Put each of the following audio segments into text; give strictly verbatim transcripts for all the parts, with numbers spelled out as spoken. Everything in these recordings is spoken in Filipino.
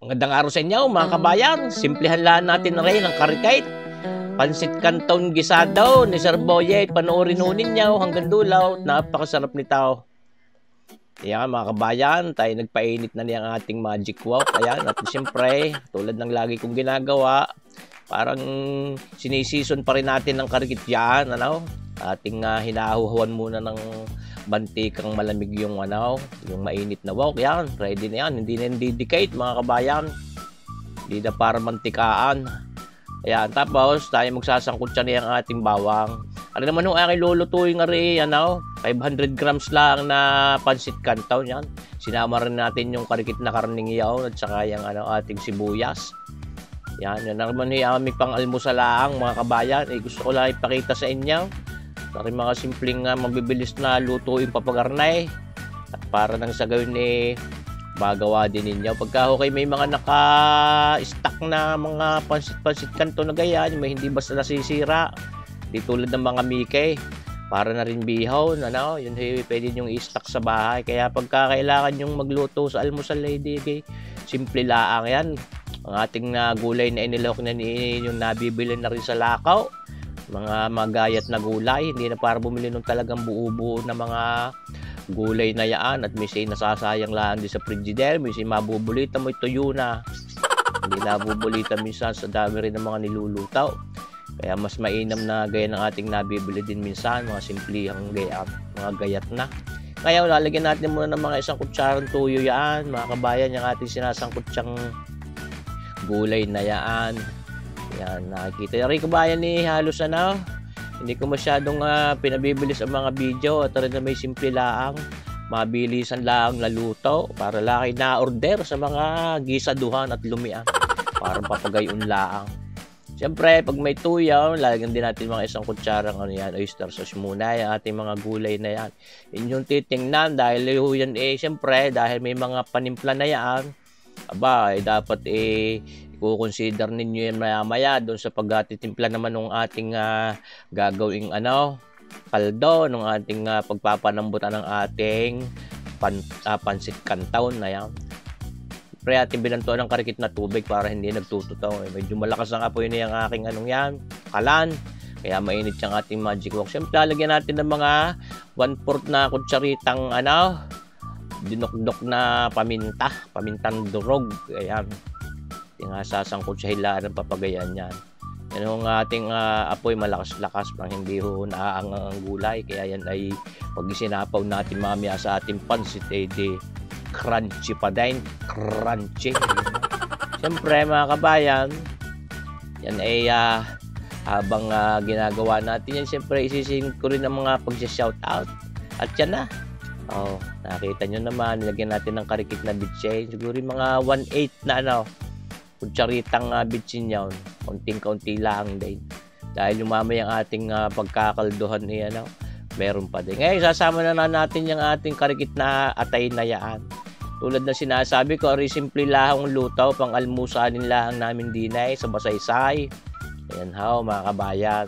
Magandang araw sa inyo mga kabayan. Simplihan lang natin na rin ang karikate. Pansit Canton gisado ni Sir Boye. Panoorin ho ninyo hanggang dulaw. Napakasarap nito. Ayan mga kabayan, tayo nagpainit na niya ang ating magic wok. Ayan, at siyempre, tulad ng lagi kong ginagawa, parang sinisison pa rin natin ng karikate yan. Ano? Ating uh, hinahuhuan muna ng bantikang malamig yung ano, yung mainit na wok. Yan, ready na yan. Hindi na didikate mga kabayan. Hindi na para mantikaan. Ayan, tapos tayo magsasangkot siya na yung ating bawang. Ano naman yung aking lulutuin nga rin, ano, five hundred grams lang na pansit canton yan. Sinama rin natin yung karikit na karning iyaw at saka yung ano, ating sibuyas. Yan, yan naman yung aming pang almusalaang mga kabayan. Eh, gusto ko lang ipakita sa inyo. Dari mga simpleng uh, mabibilis na luto yung papagarnay. At para nang sa gawin eh, magawa din ninyo. Pagka okay may mga naka-stack na mga pansit-pansit kanto na ganyan, may hindi basta nasisira. Di tulad ng mga Mickey. Para na rin bihaw, ano, yun hey, pwede nyo i-stack sa bahay. Kaya pagka kailangan nyo magluto sa almusal ay di, simple laang yan. Ang ating uh, gulay na inilok na ni, yung nabibili na rin sa lakaw. Mga magayat na gulay, hindi na para bumili ng talagang buo-buo na mga gulay na yaan at may say nasasayang lang din sa frigidaire, may say mabubulita mo tuyo na, hindi nabubulita minsan sa dami rin ng mga nilulutaw. Kaya mas mainam na gaya ng ating nabibili din minsan, mga simplihang gayat, mga gayat na. Kaya lalagyan natin muna ng mga isang kutsarang tuyo yan, mga kabayan, yung ating sinasangkot siyang gulay na yaan. Yan, nakikita yung rin kabayan ni halos ano, hindi ko masyadong uh, pinabibilis ang mga video at rin na may simple laang, mabilisan lang laluto para laki na order sa mga gisaduhan at lumian, parang papagayon laang. Siyempre, pag may tuyaw, lalagyan din natin mga isang kutsarang ano yan, oyster sauce muna, yung ating mga gulay na yan. Yun yung titingnan dahil yan eh, siyempre, dahil may mga panimpla na yan, aba, eh, dapat eh, i-consider ninyo yan maya-maya doon sa pagtitimpla naman ng ating uh, gagawing ano, kaldo, ng ating uh, pagpapanambutan ng ating pan, uh, pansit canton na yan. Pre, ating binantuan ng karikit na tubig para hindi nagtututaw. Eh, medyo malakas ang apoy na yung aking anong yan, kalan. Kaya mainit yung ating magic wok. Siyempre, lalagyan natin ng mga one fourth na kutsaritang ano, dinokdok na paminta, pamintang durog. Ayan. Yung sasangkot sa hilaan ng papagayan yan. Yan yung ating uh, apoy malakas-lakas pang hindi ho naaangang ang gulay. Kaya yan ay pag isinapaw natin mamaya sa ating pansit eh di crunchy pa din. Crunchy. Siyempre mga kabayan, yan ay uh, habang uh, ginagawa natin yan, siyempre isising ko rin ang mga pag-shoutout. At yan na. Oh, nakita nyo naman, nilagyan natin ng karikit na bitchin. Siguro mga one eighth na ano, kutsaritang uh, bitchin yun. Konting-konti lang din. Dahil yung mamaya ang ating uh, pagkakalduhan niya, ano, meron pa din. Ngayon, sasama na, na natin yung ating karikit na atay na yaan. Tulad na sinasabi ko, rin simple lahong lutaw, pang almusalin lang namin dinay sa Basaysay. Ayan ho, mga kabayan.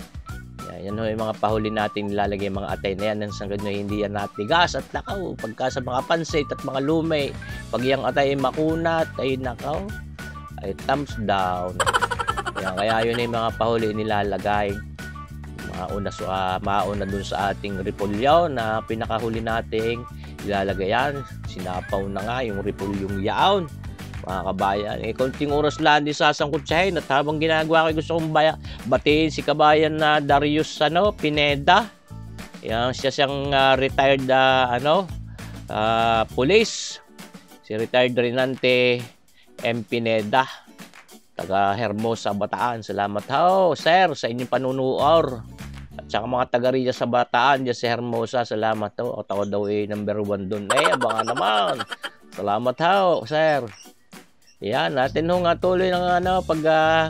Yan ho, yung mga pahuli natin nilalagay yung mga atay na yan nang sanggad na hindi yan natigas at nakaw. Pagka sa mga pansit at mga lumay, pag yung atay ay makunat, ay nakaw, ay thumbs down. Yan, kaya yun yung mga pahuli nilalagay. Mauna, uh, mauna dun sa ating repolyo na pinakahuli nating ilalagay yan. Sinapaw na nga yung repolyong yaon. Mga kabayan, eh, konting oras lang din sasangkutsahin at habang ginagawa ko gusto kong baya, batiin si kabayan na Darius ano, Pineda. Yan, siya siyang uh, retired uh, ano, uh, police. Si retired Renante M. Pineda, taga Hermosa, Bataan. Salamat ho, sir, sa inyong panunuor. At saka mga taga-Ria sa Bataan, dyan sa Hermosa, salamat ho. At ako daw eh, number one dun. Eh, abangan naman. Salamat ho, sir. Yan, natin ho nga tuloy ng ano, pag uh,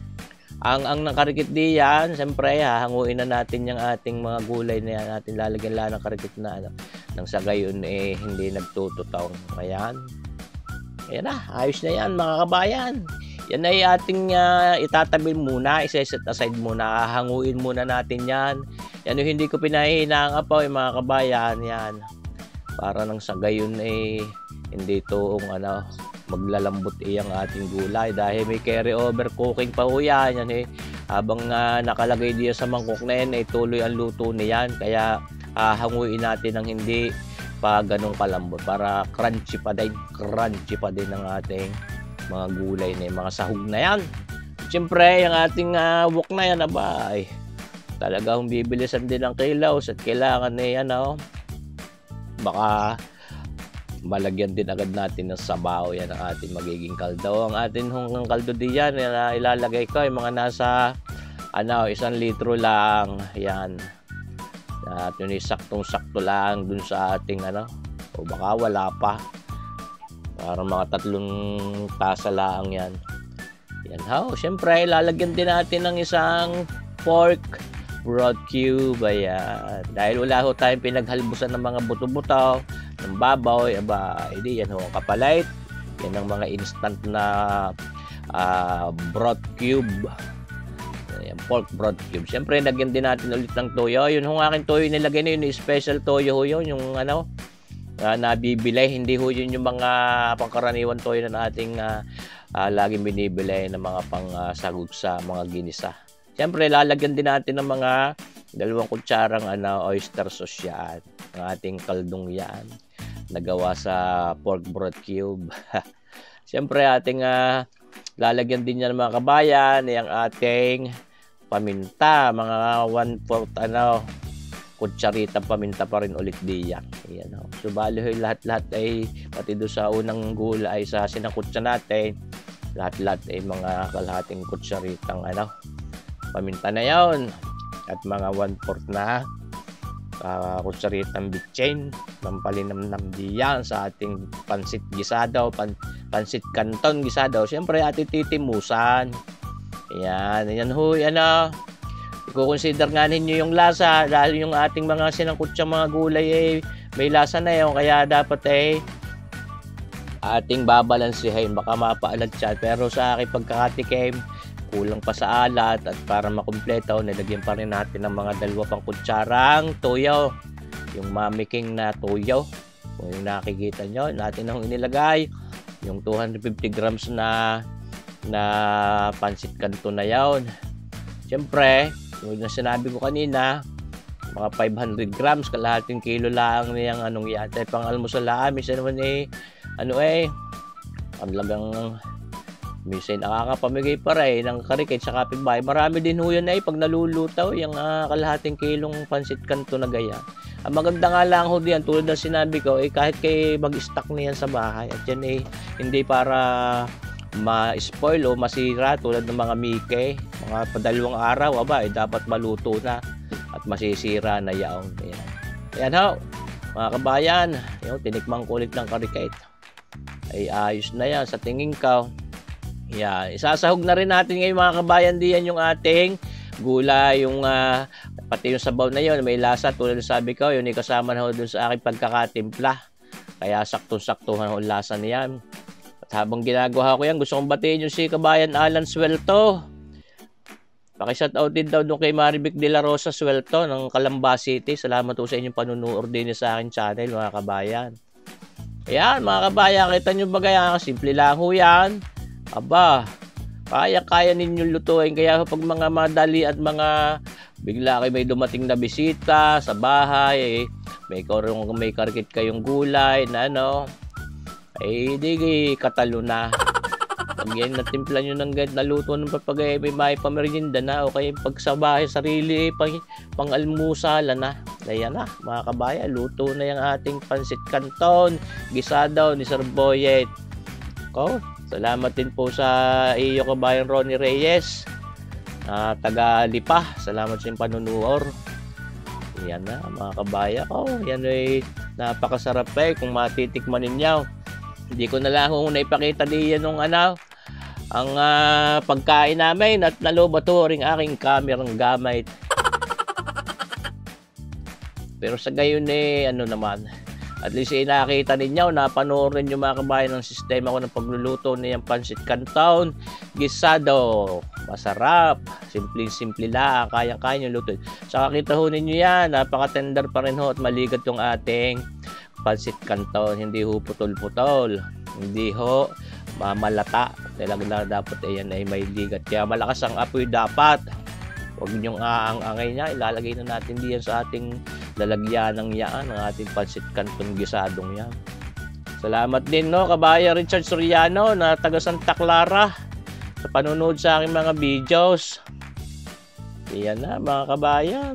ang ang nakarikit di yan, siyempre hahanguin na natin yung ating mga gulay na yan, natin lalagyan lang ng karikit na ano, nang sa gayon eh hindi nagtututaw. Ayan. Ayan na, ayos na yan mga kabayan. Yan ay ating uh, itatabi muna, isa-set aside muna, hahanguin muna natin yan. Yan yung hindi ko pinahihina ang apoy mga kabayan, yan. Para nang sa gayon eh hindi toong ano, maglalambot iyang ating gulay dahil may carry over cooking pa ho yan, yan eh. Habang uh, nakalagay diya sa mangkok na yan, ay tuloy ang luto niyan. Kaya uh, hanguin natin ng hindi pa ganong kalambot para crunchy pa din, crunchy pa din ang ating mga gulay na yung mga sahog na yan. Siyempre, yung ating uh, wok na yan, aba, ay talagang bibilisan din ang kilaws at kailangan na yan, oh. Baka malagyan din agad natin ng sabaw, yan ang ating magiging kaldo. Ang ating hunggang kaldo diyan na ilalagay ko ay mga nasa ano, isang litro lang, yan. At yun ay saktong-sakto lang dun sa ating ano, o baka wala pa. Parang mga tatlong tasa lang yan. Yan ha. Siyempre, ilalagyan din natin ng isang pork broth cube. Ayan. Dahil wala ho tayong pinaghalbusan ng mga buto-buto, ng babaw, aba, hindi yan ho kapalait. Yan ang mga instant na uh, broth cube. Ayan, pork broth cube. Siyempre, lagyan din natin ulit ng toyo. Yun ho aking toyo nilagay na yun, yung special toyo ho yun, yung ano, uh, nabibili. Hindi ho yun yung mga pangkaraniwan toyo na ating uh, uh, laging binibili ng mga pang uh, sagug sa mga ginisa. Siyempre, lalagyan din natin ng mga dalawang kutsarang ano, oyster sauce yan. Ang ating kaldong yan. Nagawa sa pork broth cube. Siyempre, ating uh, lalagyan din yan ng mga kabayan. Yung ating paminta. Mga one-fourth ano, kutsarita paminta pa rin ulit diyan. Ayan, oh. So, bali lahat-lahat ay pati doon sa unang gulay sa sinakutsa natin. Lahat-lahat ay mga kalahating kutsaritang ano, paminta na yon at mga one-fourth na uh, kutsaritang bitchin pampalinamnam diyan sa ating pansit gisado, pan, pansit canton gisado. Siyempre ating titimusan. Ayan, yan ho, yan o. I-consider nga ninyo yung lasa dahil yung ating mga sinangkutsang mga gulay eh, may lasa na yun. Kaya dapat eh ating babalansihin. Baka mapaalat siya. Pero sa aking pagkakatikim, kulang pa sa alat at para makumpleto, nilagyan pa rin natin ng mga dalawa pang kutsarang toyo. Yung Mami King na toyo. Kung yung nakikita nyo, natin ang inilagay. Yung two hundred fifty grams na na pansit canton na yun. Siyempre, yung na sinabi ko kanina, mga five hundred grams, kalahating kilo lang niyang anong yan. Dahil pang almusal lang, minsan naman eh, ano eh, ang lagang minsan nakakapamigay pa rin ng karikit sa kapitbahay. Marami din ho yan eh pag nalulutaw yung uh, kalahating kilong pansit canton na gaya. Ang maganda nga lang ho diyan, tulad ng sinabi ko, eh, kahit kay mag-stock niyan sa bahay at yan eh hindi para ma-spoil o masira tulad ng mga Mike, mga padalawang araw, aba eh, dapat maluto na at masisira na yaon. Ayan, ayan ho mga kabayan, yung tinikmang kulit ng karikit ay ayos na yan sa tingin ko. Yeah, isasahog na rin natin ngayon mga kabayan diyan yung ating gulay, yung uh, pati yung sabaw na yun, may lasa tulad ng sabi ko, yun ay kasama na ho dun sa aking pagkakatimpla. Kaya saktong-saktuhan ho lasa niyan. At habang ginagawa ko yan, gusto kong batiin yung si kabayan Alan Suelto. Paki-shoutout din daw doon kay Marivic de la Rosa Suelto ng Calamba City. Salamat po sa inyong panunood din sa aking channel mga kabayan. Ayan mga kabayan, kita nyo ba kaya? Simple lang ho yan. Aba, kaya-kaya ninyong lutuin. Kaya pag mga madali at mga bigla kayo may dumating na bisita sa bahay, eh, may, may karkit kayong gulay na ano, eh di katalo na. Pag yan natimpla nyo ng ganit, naluto ng papagay, may may pamerinda na o kaya pag sa bahay, sarili, pang, pang almusala na. Kaya na, mga kabayan, luto na yung ating pansit canton, gisado ni Sir Boyet. Ko, salamat din po sa iyo kabayan Ronnie Reyes, uh, taga Lipa. Salamat sa iyong panunuor. Yan na mga kabayan. Oh, yan ay napakasarap eh kung matitikman ninyo. Hindi ko na lang kung naipakita diyan nung ano, ang uh, pagkain namin at nalubato rin aking kamerang gamit. Pero sa gayon eh, ano naman, at least eh, nakita ninyo, napanoorin nyo mga kabayan ng sistema ko ng pagluluto niyang pansit canton gisado. Masarap, simple-simple lang, kaya-kaya nyo luto. Saka kita ho ninyo yan, napaka-tender pa rin ho at maligat yung ating pansit canton. Hindi ho putol-putol, hindi ho mamalata. Talaga dapat ayan ay may ligat. Kaya malakas ang apoy dapat. Huwag niyong aang-angay niya. Ilalagay na natin diyan sa ating lalagyan ng yaan, ang ating pansit canton gisadong yan. Salamat din, no, kabayan Richard Soriano na taga Santa Clara sa panonood sa aking mga videos. Iyan na, mga kabayan.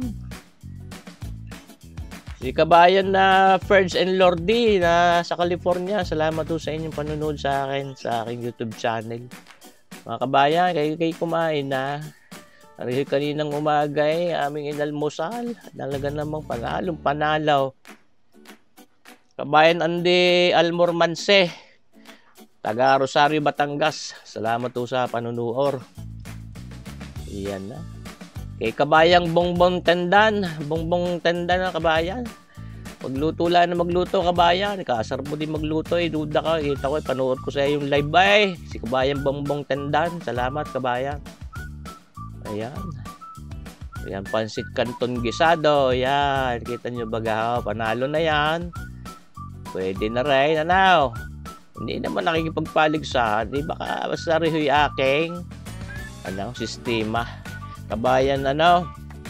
Si kabayan na Ferds and Lordy na sa California, salamat po sa inyong panonood sa akin sa aking YouTube channel. Mga kabayan, kayo kayo kumain na. Ari kaninang umaga ay aming inalmusal. Talaga namang panalong panalaw. Kabayan Andy Almormanse, taga Rosario, Batangas. Salamat po sa panunood. Iyan na. Kay kabayang Bongbong Tendan. Bongbong Tendan na kabayan. Magluto lang na magluto kabayan. Kasar mo din magluto eh. Duda ka. Kita ko eh. Panood ko sa yung live ay. Si kabayang Bongbong Tendan. Salamat kabayan. Ayan. Ayan, pansit canton gisado. Ayan. Kita nyo baga. Panalo na yan. Pwede na rin. Ano? Hindi naman nakikipagpaligsahan. Di baka basta rihoy aking ano, sistema. Kabayan ano?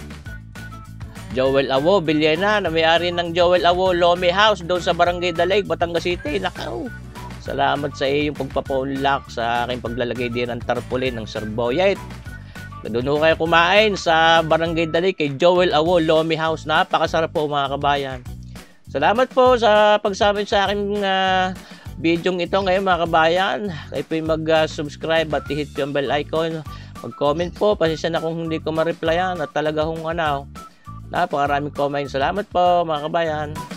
Joel Awo, Villena, na may-ari ng Joel Awo Lome House doon sa Barangay Dalig, Batangas City. Nakaw. Salamat sa iyong pagpapaunlak sa aking paglalagay din ng tarpaulin ng Serboyet. Doon kayo kumain sa Barangay Dalig kay Joel Awo Lome House. Napakasarap po mga kabayan. Salamat po sa pagsabit sa aking uh, video ito ngayon mga kabayan. Kayo po mag-subscribe uh, at i-hit yung bell icon. Mag-comment po. Pasensya na kung hindi ko ma-replyan at talaga kung ano. Napakaraming comment. Salamat po mga kabayan.